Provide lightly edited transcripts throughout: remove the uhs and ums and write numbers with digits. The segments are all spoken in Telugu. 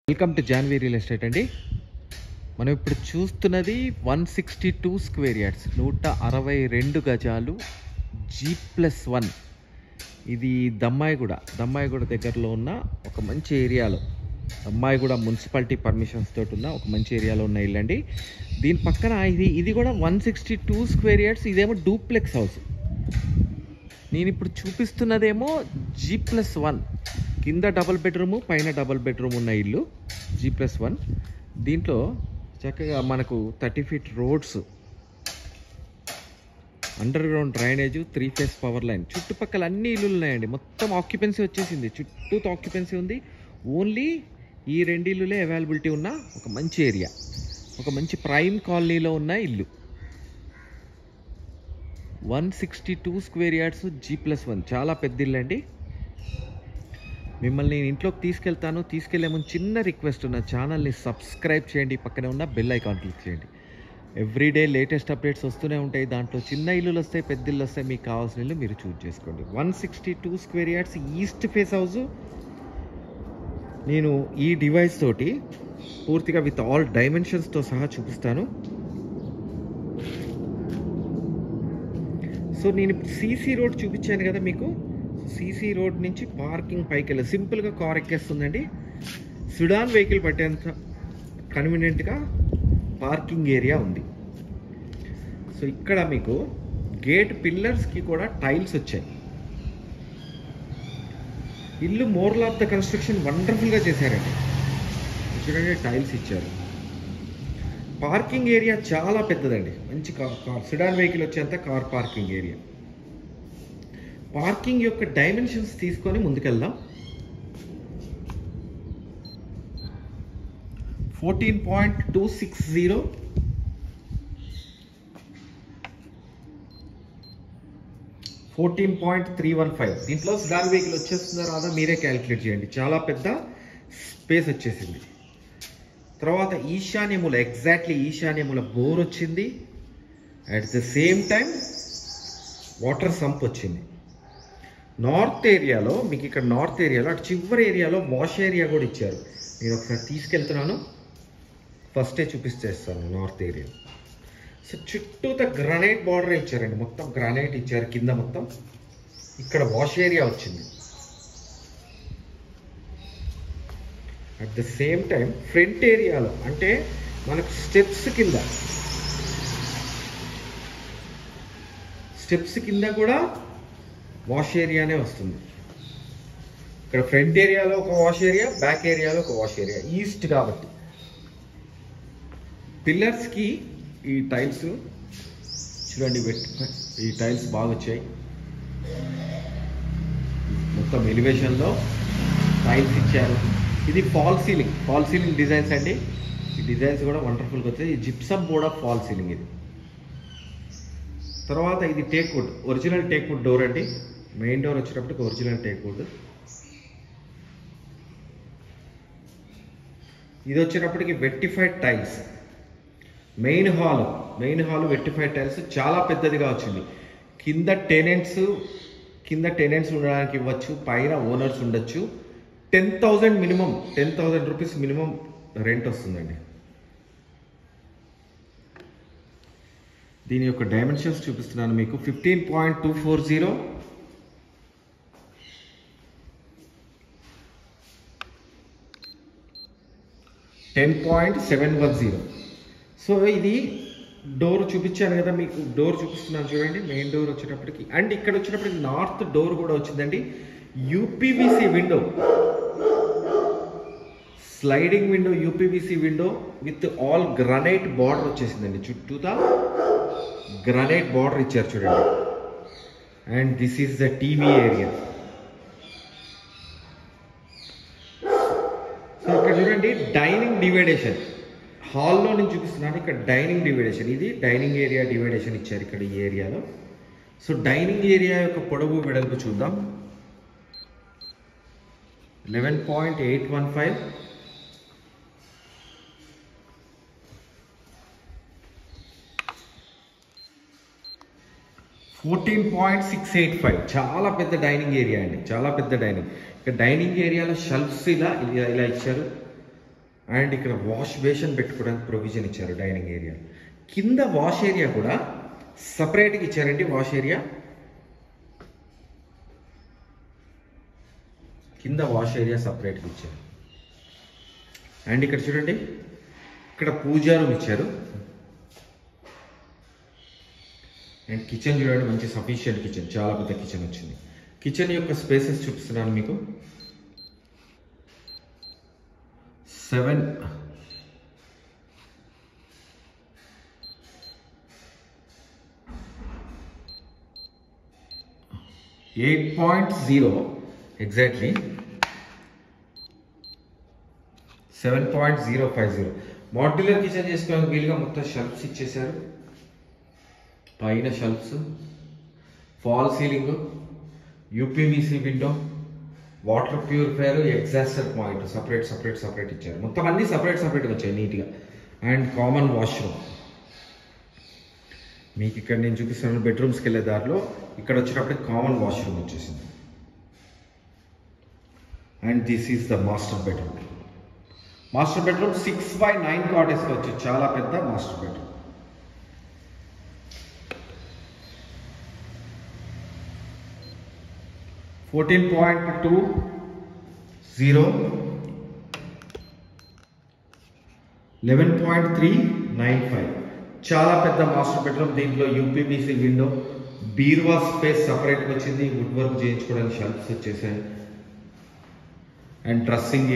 Welcome to Janvi real estate అండి. మనం ఇప్పుడు చూస్తున్నది 162 స్క్వేర్ యార్డ్స్, 162 గజాలు, G+1. ఇది దమ్మాయిగూడ దగ్గరలో ఉన్న ఒక మంచి ఏరియాలో, దమ్మాయిగూడ మున్సిపాలిటీ పర్మిషన్స్ తోటి ఉన్న ఒక మంచి ఏరియాలో ఉన్న ఇల్లు అండి. దీని పక్కన ఇది కూడా 162 స్క్వేర్ యార్డ్స్. ఇదేమో డూప్లెక్స్ హౌస్. నేను ఇప్పుడు చూపిస్తున్నదేమో G+1. కింద డబుల్ బెడ్రూము, పైన డబుల్ బెడ్రూమ్ ఉన్న ఇల్లు G+1. దీంట్లో చక్కగా మనకు 30 feet roads, under ground drainage, 3 phase power line, చుట్టుపక్కల అన్ని ఇల్లులు ఉన్నాయండి. మొత్తం ఆక్యుపెన్సీ వచ్చేసింది, చుట్టూతో ఆక్యుపెన్సీ ఉంది. ఓన్లీ ఈ 2 ఇల్లులే అవైలబిలిటీ ఉన్న ఒక మంచి ఏరియా, ఒక మంచి ప్రైమ్ కాలనీలో ఉన్న ఇల్లు. 162 స్క్వేర్ యార్డ్స్, G+1. చాలా పెద్ద ఇల్లు అండి. మిమ్మల్ని నేను ఇంట్లోకి తీసుకెళ్లే ముందు చిన్న రిక్వెస్ట్, ఉన్న ఛానల్ని సబ్స్క్రైబ్ చేయండి, పక్కనే ఉన్న బెల్ ఐకాన్ క్లిక్ చేయండి. ఎవ్రీడే లేటెస్ట్ అప్డేట్స్ వస్తూనే ఉంటాయి. దాంట్లో చిన్న ఇల్లులు వస్తాయి, పెద్ద ఇల్లు వస్తాయి. మీకు కావాల్సిన ఇల్లు మీరు చూస్ చేసుకోండి. 162 square yards, east face house. నేను ఈ డివైస్ తోటి పూర్తిగా విత్ ఆల్ డైమెన్షన్స్తో సహా చూపిస్తాను. సో నేను ఇప్పుడు సీసీ రోడ్ చూపించాను కదా మీకు. సీసీ రోడ్ నుంచి పార్కింగ్ పైకి వెళ్ళి సింపుల్గా కార్ ఎక్కేస్తుందండి. సిడాన్ వెహికల్ పట్టేంత కన్వీనియంట్గా పార్కింగ్ ఏరియా ఉంది. సో ఇక్కడ మీకు గేట్ పిల్లర్స్కి కూడా టైల్స్ వచ్చాయి. ఇల్లు మోరల్ ఆఫ్ ద కన్స్ట్రక్షన్ వండర్ఫుల్గా చేశారండి. చూడండి, టైల్స్ ఇచ్చారు. పార్కింగ్ ఏరియా చాలా పెద్దదండి. మంచి కార్ సిడాన్ వెహికల్ వచ్చేంత కార్ పార్కింగ్ ఏరియా. పార్కింగ్ యొక్క డైమెన్షన్స్ తీసుకొని ముందుకెళ్దాం. 14.260, 14.315. దీంట్లో సిడాన్ వెహికల్ వచ్చేస్తుందో రాదా మీరే క్యాలిక్యులేట్ చేయండి. చాలా పెద్ద స్పేస్ వచ్చేసింది. తర్వాత ఈశాన్యముల, ఎగ్జాక్ట్లీ ఈశాన్యముల బోర్ వచ్చింది. At the same time water sump వచ్చింది. నార్త్ ఏరియాలో మీకు, ఇక్కడ నార్త్ ఏరియాలో అటు చివరి ఏరియాలో వాష్ ఏరియా కూడా ఇచ్చారు. నేను ఒకసారి తీసుకెళ్తున్నాను, ఫస్టే చూపిస్తేస్తాను నార్త్ ఏరియా. సో చుట్టూత గ్రానైట్ బార్డర్ ఇచ్చారండి. మొత్తం గ్రానైట్ ఇచ్చారు కింద మొత్తం. ఇక్కడ వాష్ ఏరియా వచ్చింది. At the same time front ఏరియాలో అంటే మనకు స్టెప్స్ కింద కూడా వాష్ ఏరియానే వస్తుంది. ఇక్కడ ఫ్రంట్ ఏరియాలో ఒక వాష్ ఏరియా, బ్యాక్ ఏరియాలో ఒక వాష్ ఏరియా. ఈస్ట్ కాబట్టి పిల్లర్స్కి ఈ టైల్స్ చూడండి, ఈ టైల్స్ బాగా వచ్చాయి. మొత్తం ఎలివేషన్లో టైల్స్ ఇచ్చారు. ఇది ఫాల్ సీలింగ్ డిజైన్స్ అండి. ఈ డిజైన్స్ కూడా వండర్ఫుల్గా వచ్చాయి. ఈ gypsum board of fall ceiling ఇది. తర్వాత ఇది టేక్వుడ్, ఒరిజినల్ టేక్వుడ్ డోర్ అండి. మెయిన్ డోర్ వచ్చేటప్పటికి ఒరిజినల్ టేక్వుడ్. ఇది వచ్చేటప్పటికి vitrified tiles. Main hall vitrified tiles చాలా పెద్దదిగా వచ్చింది. కింద టెనెంట్స్ ఉండడానికి ఇవ్వచ్చు, పైన ఓనర్స్ ఉండొచ్చు. 10,000 మినిమం, 10,000 రూపీస్ మినిమం రెంట్ వస్తుందండి. దీని యొక్క డైమెన్షన్స్ చూపిస్తున్నాను మీకు. 15.240, 10.710. సో ఇది డోర్ చూపించాను కదా మీకు, డోర్ చూపిస్తున్నాను చూడండి. మెయిన్ డోర్ వచ్చేటప్పటికి, అండ్ ఇక్కడ వచ్చేటప్పటికి నార్త్ డోర్ కూడా వచ్చిందండి. UPVC window, sliding window, UPVC window with all granite border వచ్చేసిందండి. చుట్టూతా గ్రానైట్ బార్డర్ ఇచ్చారు చూడండి. And this is the TV area. So ఇక్కడ చూడండి, డైనింగ్ డివైడేషన్. హాల్లో నేను చూపిస్తున్నాను. ఇక్కడ డైనింగ్ డివైడేషన్, ఇది డైనింగ్ ఏరియా డివైడేషన్ ఇచ్చారు ఇక్కడ ఈ ఏరియాలో. సో డైనింగ్ ఏరియా యొక్క పొడవు వెడల్పు చూద్దాం. 11.815, 14.685. చాలా పెద్ద డైనింగ్ ఏరియా అండి, చాలా పెద్ద డైనింగ్. ఇక్కడ డైనింగ్ ఏరియాలో షెల్ఫ్స్ ఇలా ఇచ్చారు. అండ్ ఇక్కడ వాష్ బేషన్ పెట్టుకోవడానికి ప్రొవిజన్ ఇచ్చారు డైనింగ్ ఏరియా. కింద వాష్ ఏరియా కూడా సపరేట్గా ఇచ్చారండి. వాష్ ఏరియా కింద వాష్ ఏరియా సపరేట్గా ఇచ్చారు. అండ్ ఇక్కడ చూడండి, ఇక్కడ పూజా రూమ్ ఇచ్చారు. అండ్ కిచెన్ చూడండి, మంచి సఫిషియంట్ కిచెన్, చాలా పెద్ద కిచెన్ వచ్చింది. కిచెన్ యొక్క స్పేసెస్ చూపిస్తున్నాను మీకు. 8.0 ఎగ్జాక్ట్లీ 7.050 మాడ్యులర్ కిచెన్ చేసుకోవడానికి వీలుగా మొత్తం షెల్ఫ్స్ ఇచ్చేసారు. పైన shelves, fall ceiling, UPVC window, water purifier, exhauster point separate ఇచ్చారు. మొత్తం అన్ని సపరేట్గా వచ్చాయి నీట్గా. అండ్ కామన్ వాష్రూమ్ మీకు ఇక్కడ నేను చూపిస్తాను. బెడ్రూమ్స్కి వెళ్ళే దారిలో ఇక్కడ వచ్చేటప్పటికి కామన్ వాష్రూమ్ వచ్చేసింది. And this is the master bedroom. 6/9 cot వేసుకోవచ్చు. చాలా పెద్ద మాస్టర్ బెడ్రూమ్. $14.20 11.395 చాలా పెద్ద మాస్టర్ బెడ్రూమ్. దీంట్లో యూపీవీసీ విండో, బీరువా స్పేస్ సపరేట్గా వచ్చింది. వుడ్ వర్క్ చేయించుకోవడానికి షెల్ఫ్స్ వచ్చేసాయి. అండ్ డ్రెస్సింగ్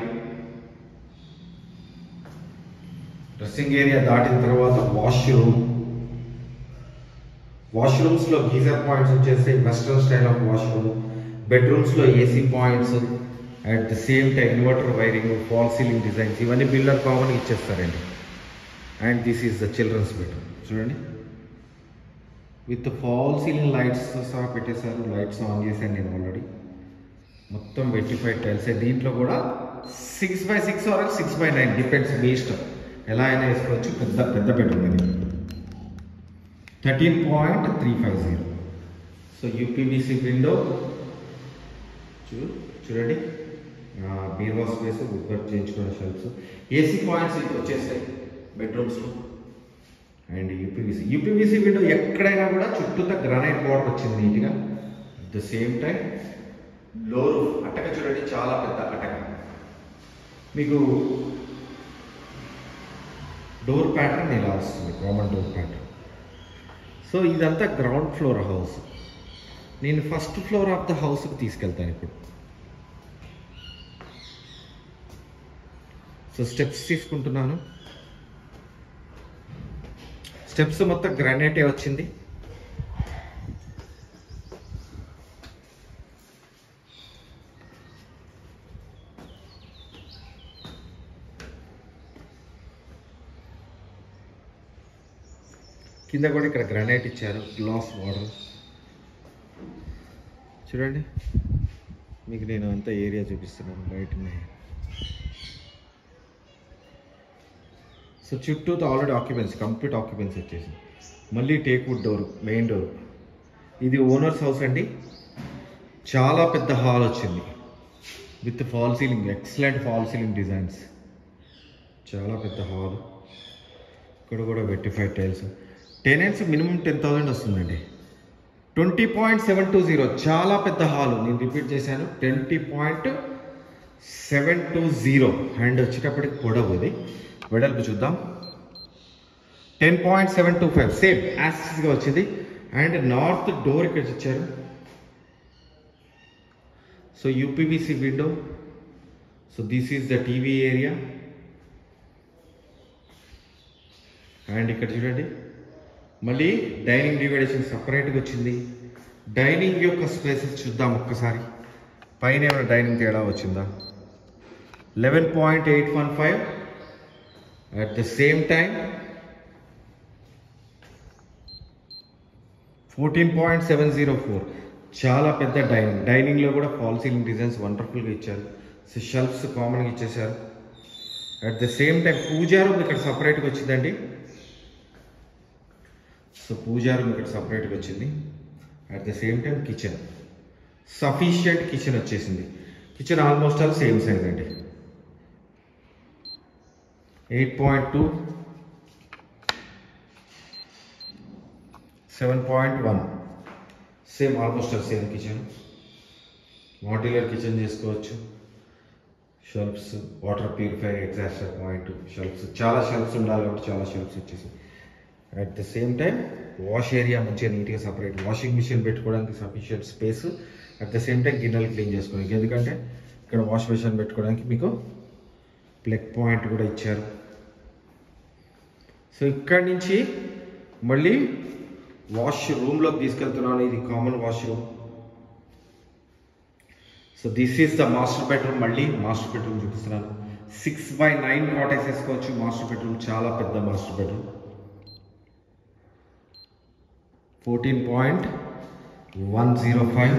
ఏరియా దాటిన తర్వాత వాష్రూమ్స్లో గీజర్ పాయింట్స్ వచ్చేస్తాయి. Western style of washroom. బెడ్రూమ్స్లో AC points, at the same time inverter wiring, fall ceiling designs ఇవన్నీ బిల్డర్ కామన్ ఇచ్చేస్తారండి. And this is the children's bedroom. చూడండి, విత్ ఫాల్ సీలింగ్ లైట్స్ సహా పెట్టేశారు. లైట్స్ ఆన్ చేశాను నేను ఆల్రెడీ. మొత్తం వెట్టిఫైడ్ టైల్స్. దీంట్లో కూడా 6/6 ఆర్ 6/9 డిపెండ్స్, మీ ఇష్టం, ఎలా అయినా వేసుకోవచ్చు. పెద్ద బెడ్రూమ్ ఇది. 13.350. సో యూపీవీసీ విండో చూడండి, బీరువా స్పేస్, వుడ్ వర్క్ చేయించుకున్న షెల్ఫ్స్, ఏసీ పాయింట్స్ వచ్చేసాయి బెడ్రూమ్స్లో. అండ్ యూపీవీసీ విండో ఎక్కడైనా కూడా చుట్టూతో గ్రానైట్ బార్డర్ వచ్చింది నీట్గా. At the same time low roof. అటక చూడండి, చాలా పెద్ద అటక. మీకు డోర్ ప్యాటర్న్ ఇలా వస్తుంది, కామన్ డోర్ ప్యాటర్న్. సో ఇదంతా గ్రౌండ్ ఫ్లోర్ హౌస్. నేను ఫస్ట్ ఫ్లోర్ ఆఫ్ ద హౌస్కి తీసుకెళ్తాను ఇప్పుడు. సో స్టెప్స్ తీసుకుంటున్నాను. స్టెప్స్ మొత్తం గ్రానైటే వచ్చింది. కింద కూడా ఇక్కడ గ్రానైట్ ఇచ్చారు, గ్లాస్ వాటర్. చూడండి, మీకు నేను అంతా ఏరియా చూపిస్తున్నాను బయటనే. సో చుట్టూతో ఆల్రెడీ ఆక్యుపెన్సీ, కంప్లీట్ ఆక్యుపెన్సీ వచ్చేసింది. మళ్ళీ టేక్వుడ్ డోర్, మెయిన్ డోర్. ఇది ఓనర్స్ హౌస్ అండి. చాలా పెద్ద హాల్ వచ్చింది with fall ceiling, excellent fall ceiling designs. చాలా పెద్ద హాల్. ఇక్కడ కూడా వెట్టిఫైడ్ టైల్స్. టెనెంట్స్ మినిమం 10,000 వస్తుందండి. 20.720 చాలా పెద్ద హాల్. నేను రిపీట్ చేశాను, 20.720. అండ్ వచ్చేటప్పటికి పొడవు, ఇది వెడల్పు చూద్దాం, 10.725 సేమ్ యాక్సిస్గా వచ్చింది. అండ్ నార్త్ డోర్ ఇక్కడ ఇచ్చారు. So UPVC window. So this is the TV area. And ఇక్కడ చూడండి, మళ్ళీ డైనింగ్ డివైడేషన్ సపరేట్గా వచ్చింది. డైనింగ్ యొక్క స్పేసెస్ చూద్దాం ఒక్కసారి. పైన ఏమైనా డైనింగ్ తేడా వచ్చిందా? 11.815. At the same time 14.704. చాలా పెద్ద డైనింగ్లో కూడా ఫాల్ సీలింగ్ డిజైన్స్ వండర్ఫుల్గా ఇచ్చారు. సో షెల్ఫ్స్ కామన్గా ఇచ్చేసారు. At the same time puja room ఇక్కడ సపరేట్గా వచ్చిందండి. సో పూజా రూమ్ ఇక్కడ సపరేట్గా వచ్చింది. At the same time kitchen, sufficient kitchen వచ్చేసింది. Kitchen almost all same size అండి. 8.2, 7.1. Same almost same kitchen. Modular kitchen చేసుకోవచ్చు. Shelves, water purifier, exhauster point, shelves, చాలా షెల్ఫ్స్ ఉండాలి కాబట్టి చాలా షెల్ఫ్స్ వచ్చేసి. At the same time wash area మంచిగా నీట్గా సపరేట్, వాషింగ్ మిషన్ పెట్టుకోవడానికి sufficient space. At the same time గిన్నెలు క్లీన్ చేసుకోవడానికి, ఎందుకంటే ఇక్కడ వాష్ మిషన్ పెట్టుకోవడానికి మీకు ప్లగ్ పాయింట్ కూడా ఇచ్చారు. సో ఇక్కడి నుంచి మళ్ళీ వాష్ రూమ్లోకి తీసుకెళ్తున్నాను. ఇది common washroom. So this is the master bedroom. మళ్ళీ మాస్టర్ బెడ్రూమ్ చూపిస్తున్నాను. 6x9 కాటేజ్ వేసుకోవచ్చు. మాస్టర్ బెడ్రూమ్ చాలా పెద్ద మాస్టర్ బెడ్రూమ్. 14.105,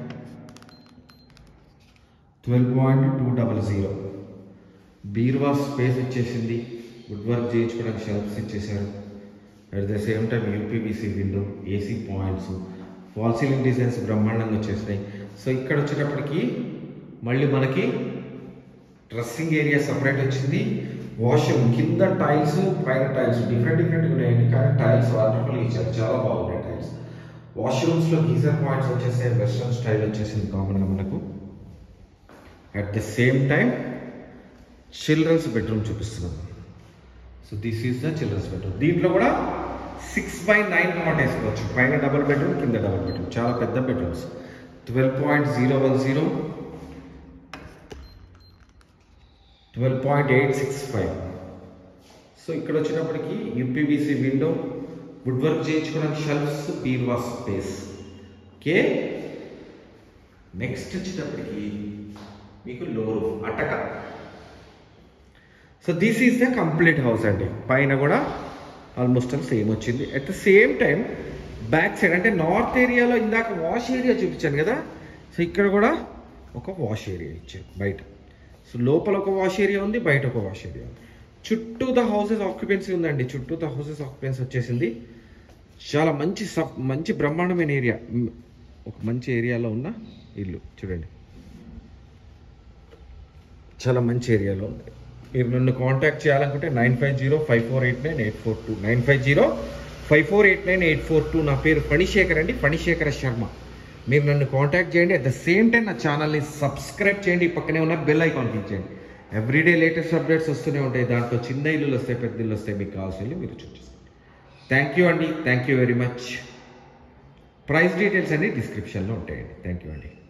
12.200. బీరువా స్పేస్ ఇచ్చేసింది. వుడ్ వర్క్ చేయించుకోవడానికి షెల్ఫ్స్ ఇచ్చేసారు. At the same time UPVC window, AC points, wall ceiling designs బ్రహ్మాండంగా వచ్చేసినాయి. సో ఇక్కడ వచ్చేటప్పటికి మళ్ళీ మనకి డ్రెస్సింగ్ ఏరియా సపరేట్ వచ్చింది. వాష్రూమ్ కింద టైల్స్, పైన టైల్స్ డిఫరెంట్గా ఉన్నాయండి, కానీ టైల్స్ వండర్ఫుల్గా ఇచ్చారు, చాలా బాగున్నాయి టైల్స్. వాష్రూమ్స్లో గీజర్ పాయింట్స్ వచ్చేసాయి. వెస్ట్రన్ స్టైల్ వచ్చేసింది కామన్గా మనకు. At the same time children's bedroom చూపిస్తున్నాం. So this is the children's bedroom. దీంట్లో కూడా 6x9 కాట్ వేసుకోవచ్చు. పైన డబుల్ బెడ్రూమ్, కింద డబుల్ బెడ్రూమ్, చాలా పెద్ద బెడ్రూమ్స్. 12.010, 12.865. సో ఇక్కడ వచ్చేటప్పటికి యూపీవీసీ విండో, వుడ్ వర్క్ చేయించుకోవడానికి షెల్ఫ్స్, బీరువా స్పేస్. ఓకే, నెక్స్ట్ వచ్చేటప్పటికి మీకు లోరు అటక. So this is the complete house అండి. పైన కూడా ఆల్మోస్ట్ సేమ్ వచ్చింది. At the same time back side అంటే నార్త్ ఏరియాలో ఇందాక వాష్ ఏరియా చూపించాను కదా, సో ఇక్కడ కూడా ఒక వాష్ ఏరియా ఇచ్చారు బయట. సో లోపల ఒక వాష్ ఏరియా ఉంది, బయట ఒక వాష్ ఏరియా ఉంది. చుట్టూ ద హౌసెస్ ఆక్యుపెన్సీ ఉందండి. చుట్టూ ద హౌసెస్ ఆక్యుపెన్సీ వచ్చేసింది. చాలా మంచి బ్రహ్మాండమైన ఏరియా. ఒక మంచి ఏరియాలో ఉన్న ఇల్లు చూడండి, చాలా మంచి ఏరియాలో ఉంది. మీరు నన్ను కాంటాక్ట్ చేయాలనుకుంటే 9505489842, 9505489842. నా పేరు ఫణిశేఖర్ అండి, ఫణిశేఖర శర్మ. మీరు నన్ను కాంటాక్ట్ చేయండి. అట్ ద సేమ్ టైం నా ఛానల్ని సబ్స్క్రైబ్ చేయండి. పక్కనే ఉన్న బెల్ ఐకాన్ క్లిక్ చేయండి. ఎవ్రీడే లేటెస్ట్ అప్డేట్స్ వస్తూనే ఉంటాయి. దాంట్లో చిన్న ఇల్లులు వస్తాయి, పెద్ద ఇల్లు వస్తాయి. మీకు కావాల్సిన మీరు చూసుకోండి. థ్యాంక్ యూ అండి, thank you very much. Price details అన్ని డిస్క్రిప్షన్లో ఉంటాయండి. థ్యాంక్ యూ అండి.